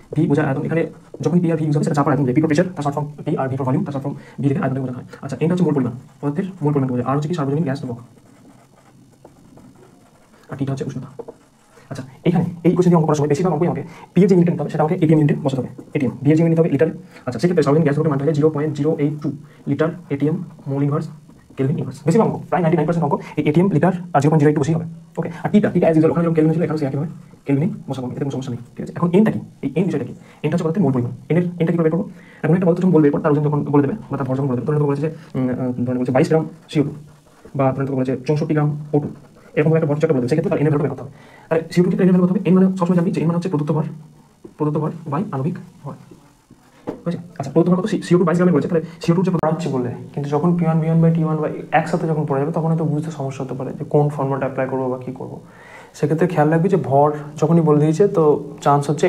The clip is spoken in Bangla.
ভি বোঝা আয়তন, এখানে যখন পি আর ভি ইউজ হবে সেটা চাপ আর আয়তন, পি ফর প্রেসার তার শর্ট ফর্ম পি, আর ভি ফর ভলিউম তার শর্ট ফর্ম ভি লিখে আয়তনকে বোঝানো হয়। আচ্ছা, এটা হচ্ছে মোল পরিমাণ, পদার্থের মোল পরিমাণ বোঝায়। আর হচ্ছে কি সার্বজনীন গ্যাস ধ্রুবক, আর টিটা হচ্ছে উষ্ণতা। আচ্ছা, এখানে এই কোশ্চেনটি অঙ্ক করার সময় বেশিরভাগ অঙ্কই আমাকে পি এর যে ইউনিট নিতে হবে সেটা আমাকে এটিএম ইউনিটে বসাতে হবে। এটিএম, ভি এর যে ইউনিট নিতে হবে লিটার। আচ্ছা, সেক্ষেত্রে সার্বজনীন গ্যাস ধ্রুবকের মানটা হলে 0.082 litre ATM mole inverse kelvin inverse. বেশিরভাগ অঙ্ক প্রায় 99% অঙ্ক এই এটিএম লিটার আর 0.082 বসেই হবে। ওকে, আর টিটা টিটা অ্যাজ ইউজুয়াল, ওখানে যেমন কেলভিন ছিল এখানে একই হবে কেলভিন বসাবো, এতে কোনো সমস্যা নেই। ঠিক আছে, এখন এনটা কি, এই এন বিষয়টা কি? এনটা হচ্ছে পদার্থের মোল পরিমাণ। এনটা কি করে বের করবো? এখন একটা পদার্থ যখন বলবে এরপর তার ওজন যখন বলে দেবে বা তার ভর যখন বলে দেবে, ধরে বলেছে যে ধরে বলছে 22 গ্রাম CO2 বা ধরে বলেছে 64 গ্রাম O2, এরকম একটা ভর একটা বলে দেবে, সেক্ষেত্রে তার এনের ভ্যালু বের করতে হবে। তাহলে CO2 ক্ষেত্রে এনের ভ্যালু কত হবে? এন মানে সবসময় জানবি যে এন মানে হচ্ছে প্রদত্ত ভর বাই আণবিক ভর। বুঝেছি? আচ্ছা, প্রদত্ত ভর কত? CO2 22 গ্রামে বলেছে, তাহলে CO2 যে পড়াচ্ছি বলে, কিন্তু যখন P1 V1 by T1 by একসাথে যখন পড়ে যাবে তখন হয়তো বুঝতে সমস্যা হতে পারে যে কোন ফর্মুলাটা অ্যাপ্লাই করবো বা কী করবো। সেক্ষেত্রে খেয়াল রাখবি যে ভর যখনই বলে দিয়েছে তো চান্স হচ্ছে